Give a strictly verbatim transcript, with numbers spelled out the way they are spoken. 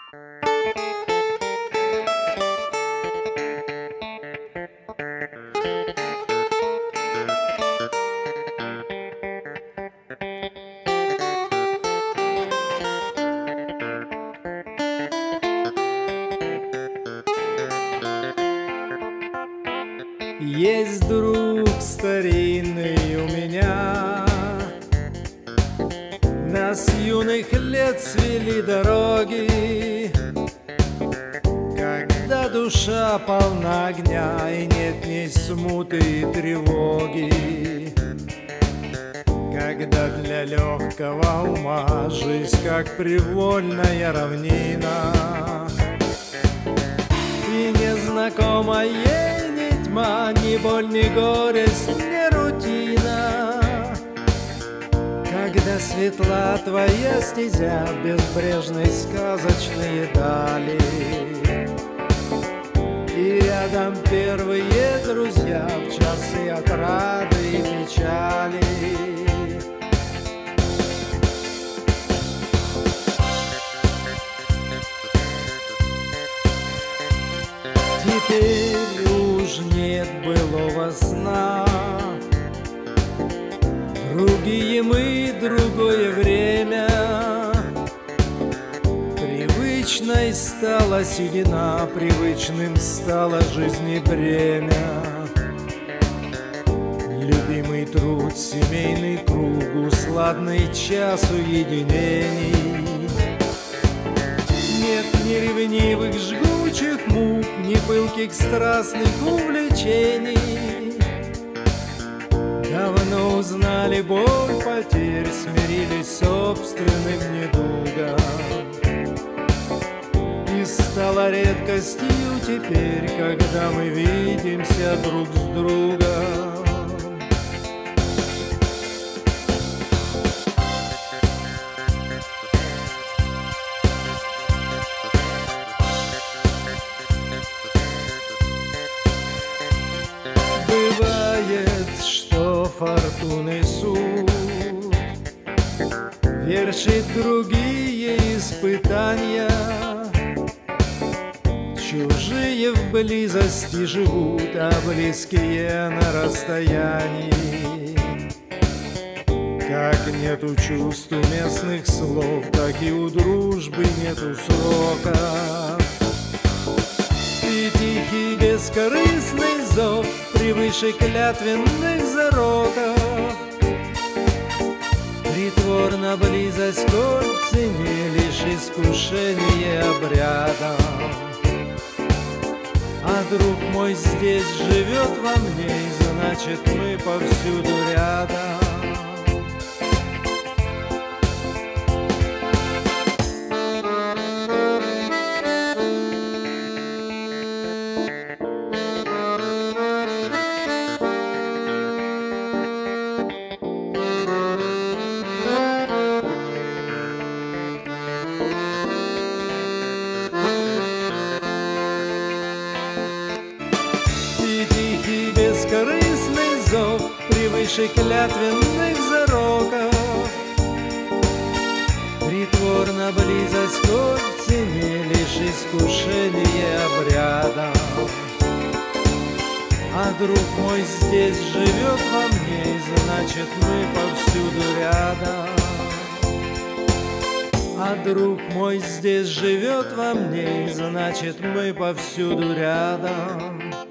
Есть друг старинный у меня, нас юных лет свели дороги, когда душа полна огня и нет ни смуты и тревоги, когда для легкого ума жизнь как привольная равнина, и незнакомая ни тьма, ни боль, ни горесть, ни рутина. Когда светла твоя стезя, безбрежной сказочные дали, и рядом первые друзья в часы отрады и печали. Теперь уж нет былого сна, другие мы, другое время. Привычной стала седина, привычным стало жизни бремя. Любимый труд, семейный круг, усладный час уединений. Нет ни ревнивых жгучих мук, ни пылких страстных увлечений. Давно узнали боль потерь, смирились с собственным недугом. И стало редкостью теперь, когда мы видимся друг с другом. Бывает, что фортуны суд вершит другие испытания. Чужие в близости живут, а близкие на расстоянии. Как нету чувств уместных слов, так и у дружбы нету срока. И тихий бескорыстный зов превыше клятвенных зароков. Притворна близость к цене, лишь искушение обряда. А друг мой здесь живет во мне, и значит мы повсюду рядом. Бескорыстный зов превыше клятвенных зароков. Притворна близость к цене, лишь искушение обряда. А друг мой здесь живет во мне, и значит мы повсюду рядом. А друг мой здесь живет во мне, и значит мы повсюду рядом.